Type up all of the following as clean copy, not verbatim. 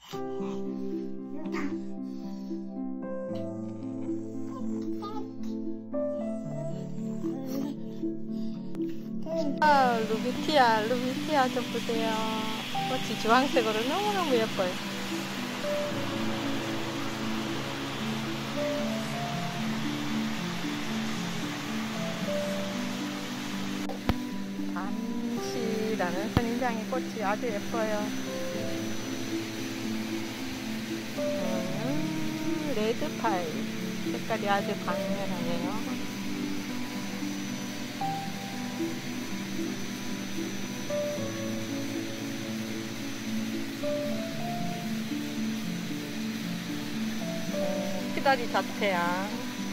아, 루비티아 좀 보세요. 꽃이 주황색으로 너무너무 예뻐요. 밤시라는 선인장의 꽃이 아주 예뻐요. 레드파이 색깔이 아주 강렬하네요. 키다리 자태양,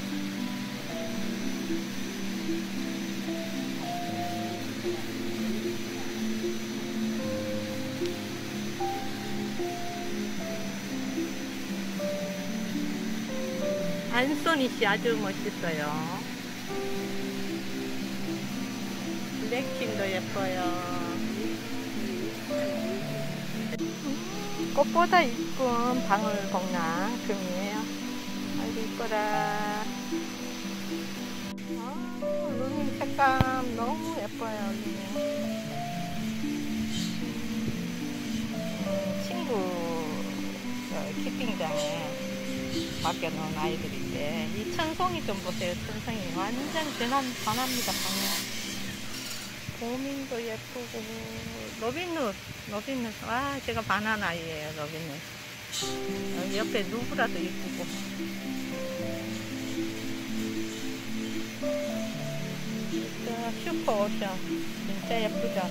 안소니씨 아주 멋있어요. 블랙킹도 예뻐요. 꽃보다 이쁜 방울복랑 금이에요. 아주 이뻐라. 루밍 색감 너무 예뻐요. 루밍. 친구 키핑장에 맡겨놓은 아이들인데 이 천송이 좀 보세요. 천송이 완전 변합니다. 보민도 예쁘고 로빈룻 와 제가 반한 아이예요. 로빈룻 여기 옆에 누구라도 예쁘고 슈퍼오션 진짜 예쁘죠.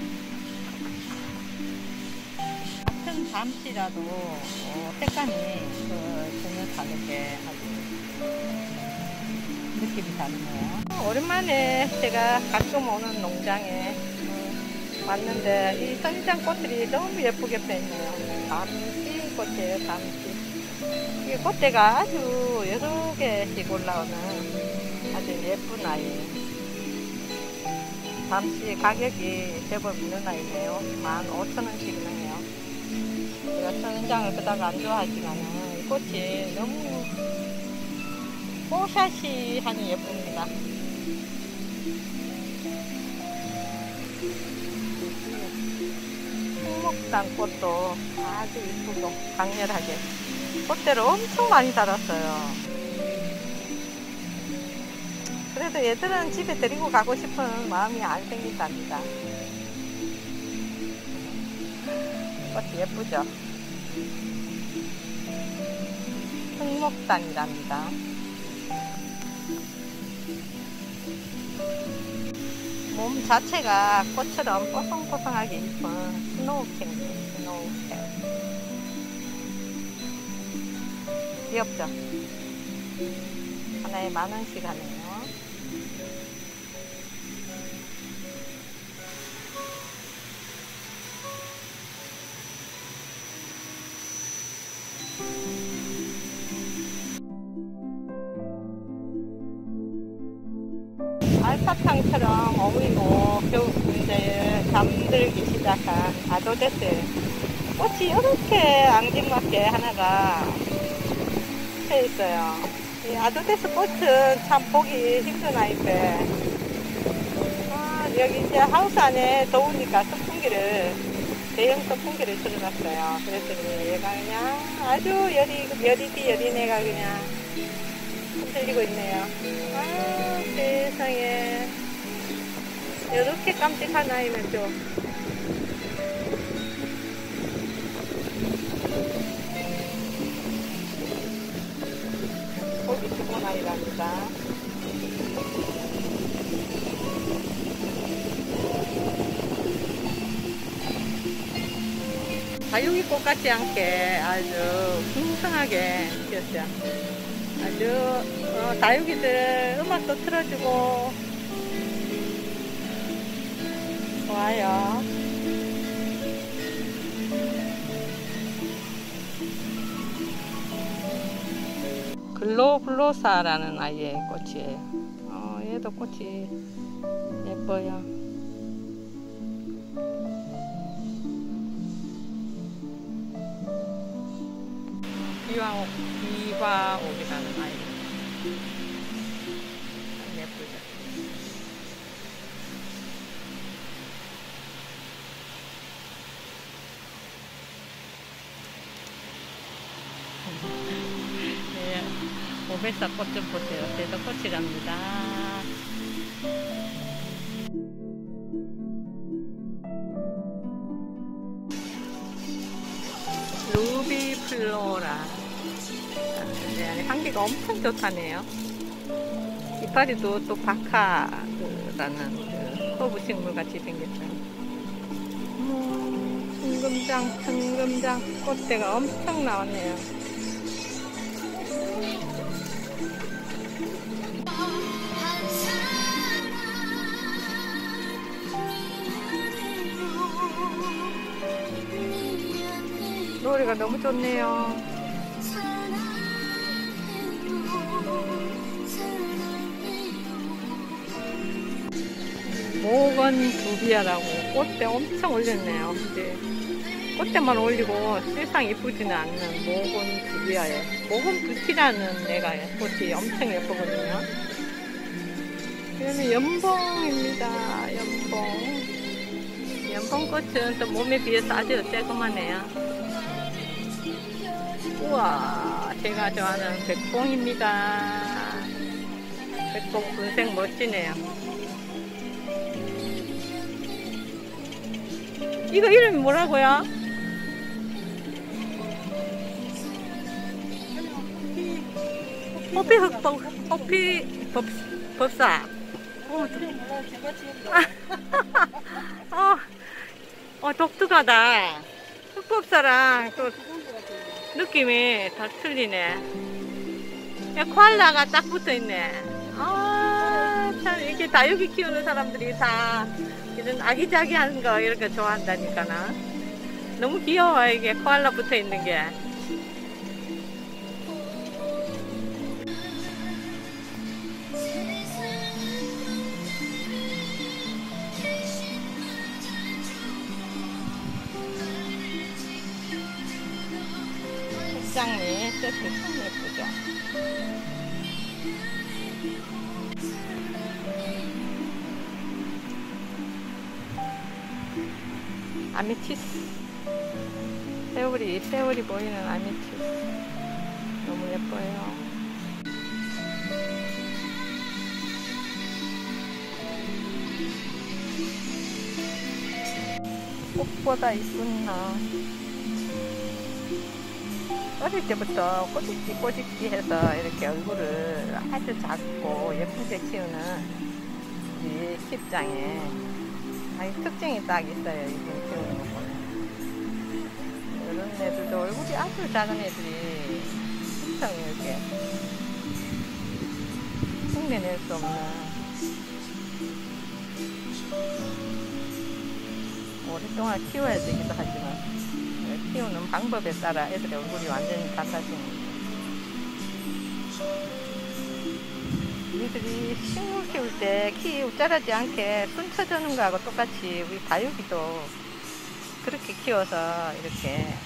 같은 밤시라도 색감이 전혀 다르게 아주 느낌이 다르네요. 오랜만에 제가 가끔 오는 농장에 왔는데 이 선인장 꽃들이 너무 예쁘게 펴있네요. 밤시 꽃이에요. 밤시. 이 꽃대가 아주 여러 개씩 올라오는 아주 예쁜 아이. 밤시 가격이 제법 있는 아이네요. 15,000원씩이나 해요. 제가 선인장을 그닥 안 좋아하지만은 이 꽃이 너무 뽀샤시하니 예쁩니다. 홍목단 꽃도 아주 이쁘고 강렬하게 꽃대를 엄청 많이 달았어요. 그래도 얘들은 집에 데리고 가고 싶은 마음이 안 생긴답니다. 꽃이 예쁘죠? 흑목단이랍니다. 몸 자체가 꽃처럼 뽀송뽀송하게 이쁜 스노우캔이에요. 스노우캔. 귀엽죠? 하나에 10,000원씩 하네요. 알사탕처럼 어울리고 겨우 이제 잠들기 시작한 아도데스 꽃이 이렇게 앙증맞게 하나가 펴 있어요. 이 아도데스 꽃은 참 보기 힘든 아이인데 여기 이제 하우스 안에 더우니까 선풍기를 대형 선풍기를 틀어놨어요. 그랬더니 얘가 그냥 아주 여리네가 그냥 흔들리고 있네요. 세상에 이렇게 깜찍한 아이면 좀 보기 좋은 아이랍니다. 다육이꽃 같지 않게 아주 풍성하게 피었죠. 아주 다육이들 음악도 틀어주고 좋아요. 글로블로사라는 아이의 꽃이에요. 얘도 꽃이 예뻐요. 비와옥이라는 아이. 참 예쁘죠. 네, 오베사 꽃 좀 보세요. 대도꽃이랍니다. 루비 플로라. 네, 향기가 엄청 좋다네요. 이파리도 또 바카라는 허브 식물 같이 생겼어요. 청금장 꽃대가 엄청 나왔네요. 노래가 너무 좋네요. 모건 두비아라고 꽃대 엄청 올렸네요. 근데 꽃대만 올리고 세상 예쁘지는 않는 모건 두비아예요. 모건 붓이라는 애가 꽃이 엄청 예쁘거든요. 이거는 연봉입니다. 연봉꽃은 또 몸에 비해서 아주 쬐그만해요. 우와, 제가 좋아하는 백봉입니다. 백봉 분색 멋지네요. 이거 이름이 뭐라고요? 호피 흑봉, 호피 법사. 독특하다. 흑법사랑 또 느낌이 다 틀리네. 코알라가 딱 붙어있네. 참 이렇게 다육이 키우는 사람들이 다 이런 아기자기한 거 이렇게 좋아한다니까나. 너무 귀여워 이게 코알라 붙어있는 게. 장미 세트 참 예쁘죠. 아미티스, 세월이 보이는 아미티스 너무 예뻐요. 꽃보다 이쁘나. 어릴 때부터 꼬집기 해서 이렇게 얼굴을 아주 작고 예쁘게 키우는 우리 킵장에 특징이 딱 있어요. 이분 키우는 거 보면. 이런 애들도 얼굴이 아주 작은 애들이 엄청 이렇게 흉내낼 수 없는, 오랫동안 키워야 되기도 하지만 키우는 방법에 따라 애들의 얼굴이 완전히 달라집니다. 우리들이 식물 키울 때 키 우짜라지 않게 순 쳐주는 거하고 똑같이 우리 다육이도 그렇게 키워서 이렇게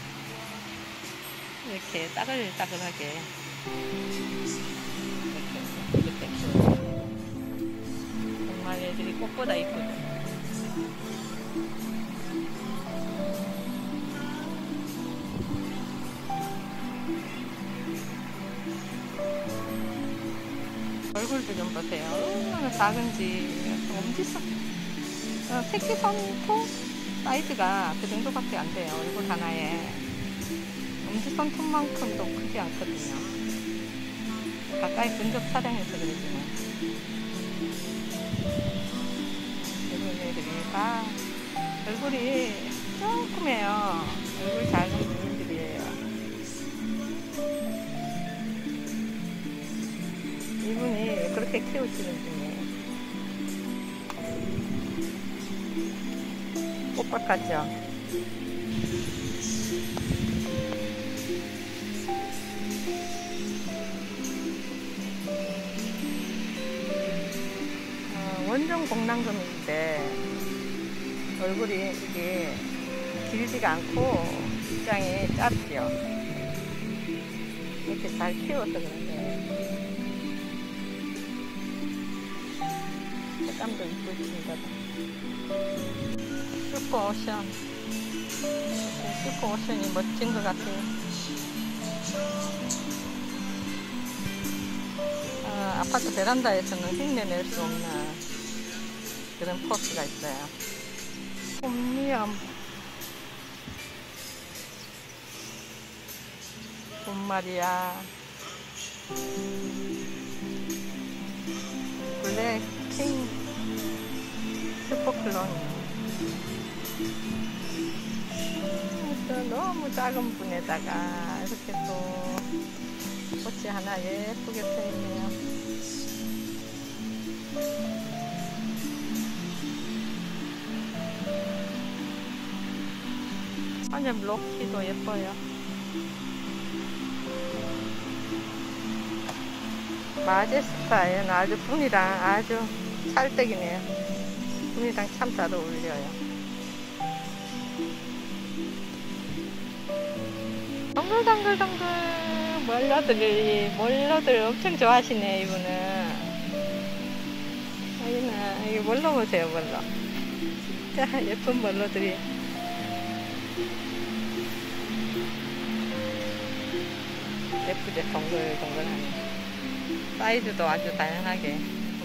따글따글하게 이렇게 키워요. 정말 애들이 꽃보다 이쁘죠. 얼굴도 좀 보세요. 얼마나 작은지. 엄지손, 새끼손톱 사이즈가 그 정도밖에 안 돼요. 얼굴 하나에. 엄지손톱만큼도 크지 않거든요. 가까이 근접 촬영해서 그러지만. 이런 애들이 다 얼굴이 조그매요. 얼굴 작은 분들이에요. 이분이 그렇게 키우시는 분이에요. 꽃밭 같죠? 원종 공랑금인데 얼굴이 이게 길지가 않고 입장이 짧죠. 이렇게 잘 키워서 그런데 색감도 이쁘십니다. 슈퍼오션. 슈퍼오션이 멋진 것 같아요. 아파트 베란다에서는 흉내낼 수 없는 그런 포스가 있어요. 봄미엄, 봄마리아, 블랙킹, 슈퍼클론. 너무 작은 분에다가 이렇게 또 꽃이 하나 예쁘게 펴있네요. 완전 로키도 예뻐요. 마제스타에는 아주 분이랑 아주 찰떡이네요. 분이랑 참 잘 어울려요. 동글동글동글 멀러들 엄청 좋아하시네. 이분은 여기는 이게 멀러 보세요. 멀러 진짜 예쁜 멀러들이. 예쁘죠? 동글동글하네. 사이즈도 아주 다양하게.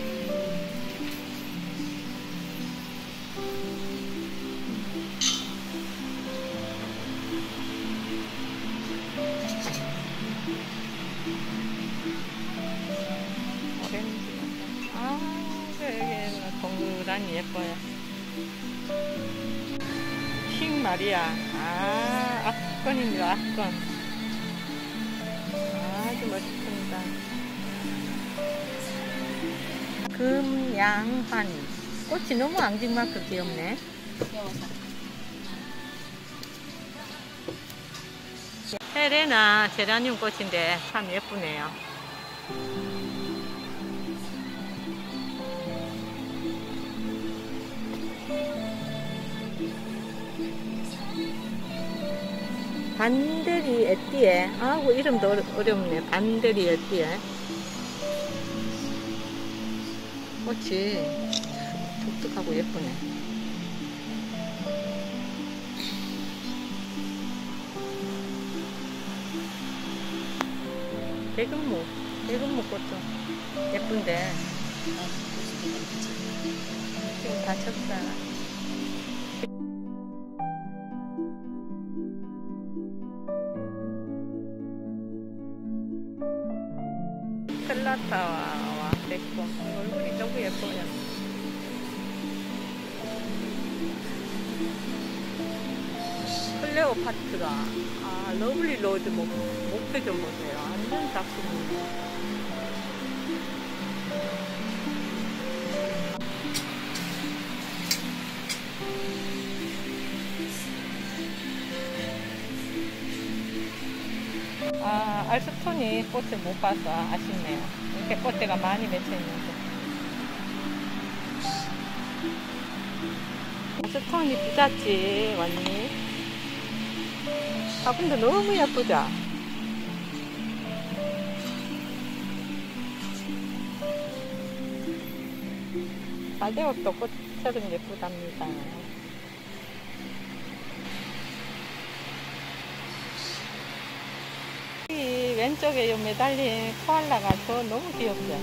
여기는 동그라니 예뻐요. 킹 마리아. 압권입니다. 압권. 아주 멋있습니다. 금양환. 꽃이 너무 앙증맞고 귀엽네. 헤레나 제라늄 꽃인데 참 예쁘네요. 반데리 에띠에. 아우, 이름도 어렵네. 반데리 에띠에. 꽃이 독특하고 예쁘네. 대금목 꽃도 예쁜데 지금 다 쳤다. 클라타와 됐고 얼굴이 너무 예뻐요. 클레오파트라. 러블리 로즈 목표 좀 보세요. 완전 작습니다. 알스톤이 꽃을 못 봐서 아쉽네요. 이렇게 꽃대가 많이 맺혀 있는데. 알스톤이 부잣지 왔니? 근데 너무 예쁘죠? 사대옷도 꽃처럼 예쁘답니다. 이 왼쪽에 요 매달린 코알라가 더 너무 귀엽죠?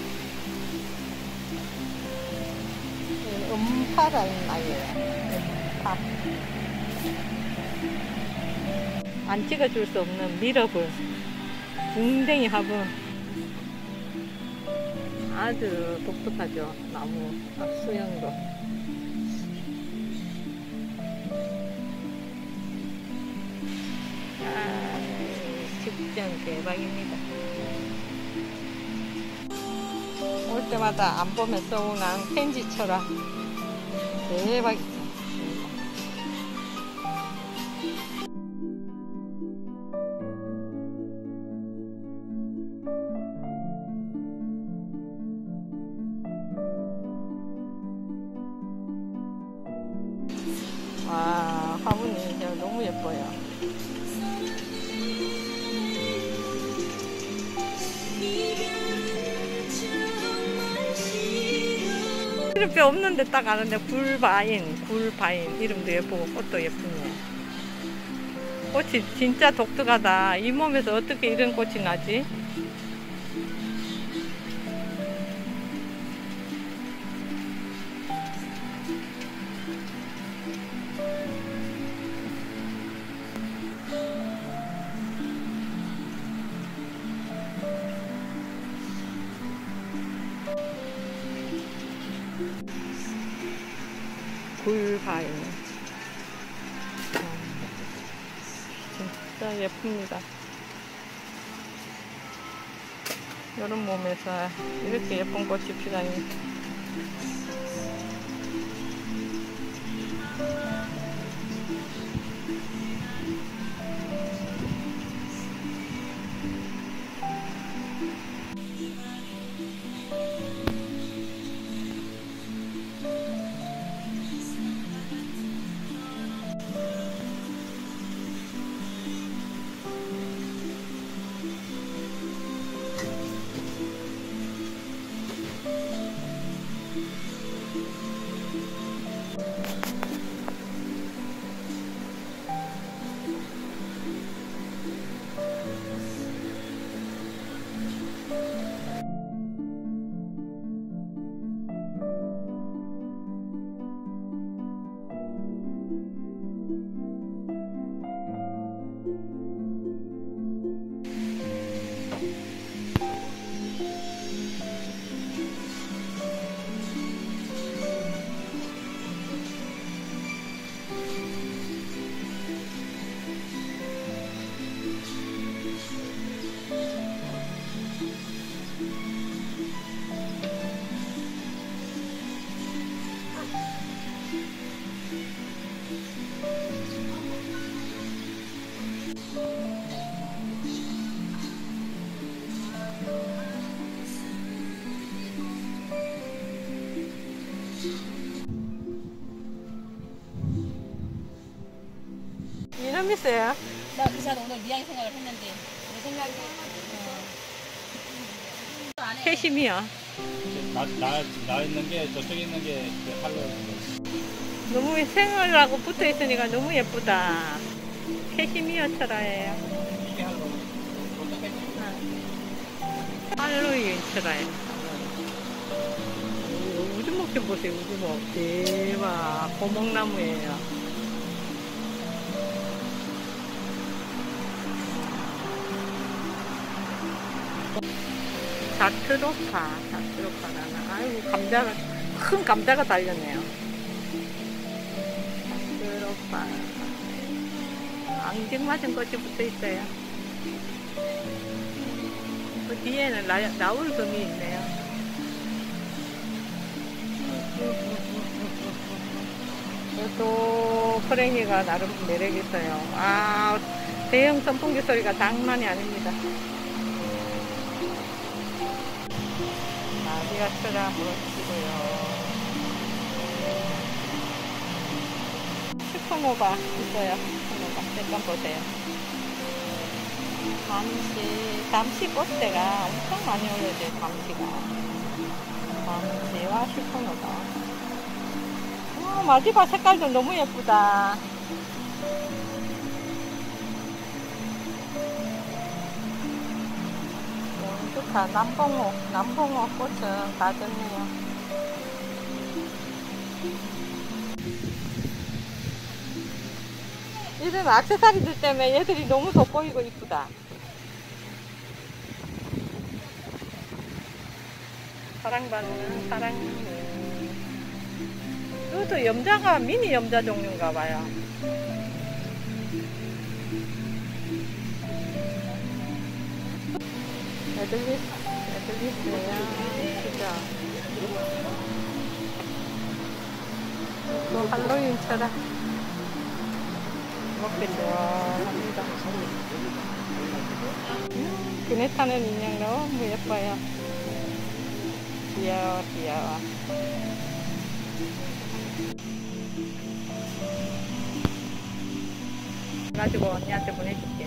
음파라는 아이예요. 음파. 안 찍어줄 수 없는 미러볼. 웅댕이 화분. 아주 독특하죠? 나무 수영도. 직전 대박입니다. 올 때마다 안 보면 서운한 펜지 철학. 대박이죠. 와, 화분이 너무 예뻐요. 이름표 없는데 딱 아는데 굴바인 이름도 예쁘고 꽃도 예쁘네. 꽃이 진짜 독특하다. 이 몸에서 어떻게 이런 꽃이 나지? 굴바인 진짜 예쁩니다. 여름 몸에서 이렇게 예쁜 꽃이 피다니. 이름 있어요? 나 그 시간 오늘 미양 생각을 했는데 내 생각에 캐시미어. 나 있는 게 저쪽에 있는 게 할로. 너무 생얼하고 붙어 있으니까 너무 예쁘다. 캐시미어 철화예요. 이게 할로. 할로윈 철화예요. 우주목 좀 보세요. 우주목 대박. 고목나무예요. 자트로파라나. 아이고, 큰 감자가 달렸네요. 자트로파. 앙증맞은 꽃이 붙어 있어요. 그 뒤에는 나울금이 있네요. 또 호랭이가 나름 매력 있어요. 아, 대형 선풍기 소리가 장난이 아닙니다. 나비가처럼 멋지고요. 슈퍼노바 있어요. 슈퍼노바 잠깐 보세요. 잠시 꽃대가 엄청 많이 올려져요. 잠시와 슈퍼노바. 마지막 색깔도 너무 예쁘다. 너무 좋다. 남봉호 꽃은 다 졌네요. 이런 액세서리들 때문에 얘들이 너무 돋보이고 이쁘다. 사랑받는 사랑니. 이것도 염자가 미니 염자 종류인가 봐요. 에들리스야. 진짜. 또 할로윈처럼 먹기 좋아합니다. 그네 타는 인형 너무 예뻐요. 귀여워. 가지고 언니한테 보내줄게.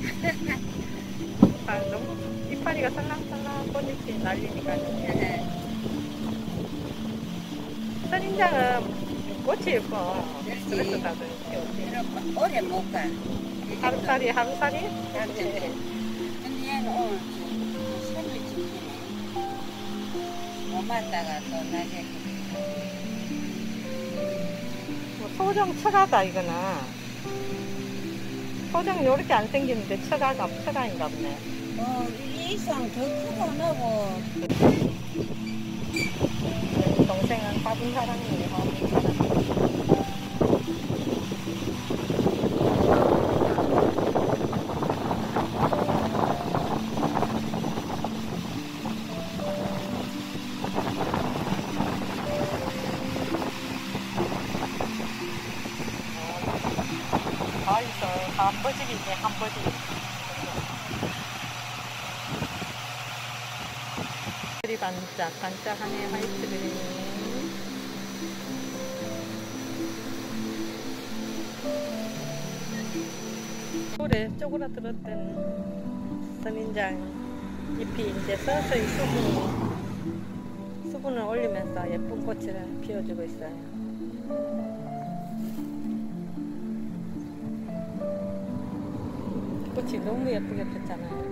아, 너무 이파리가 살랑살랑 꽃잎이 날리니까. 선인장은 꽃이 예뻐. 그렇지. 그래서 다들 키우지. 그럼 오래 못 가. 하루살이 하루살이? 근데 얘는 오늘 손을 지키네. 못 맞다가 또 낮에 뭐 소정 처가다 이거는. 소정이 이렇게 안 생기는데 처가인가 보네. 이 이상 더 크고 나고 동생은 화분 사랑이에요. 화분 사랑. 다 있어. 한 버직이지, 한 버직. 그리 반짝하네, 화이트 그린. 돌에 쪼그라들었던 선인장 잎이 이제 서서히 수분을 올리면서 예쁜 꽃을 피워주고 있어요. 꽃이 너무 예쁘게 폈잖아요.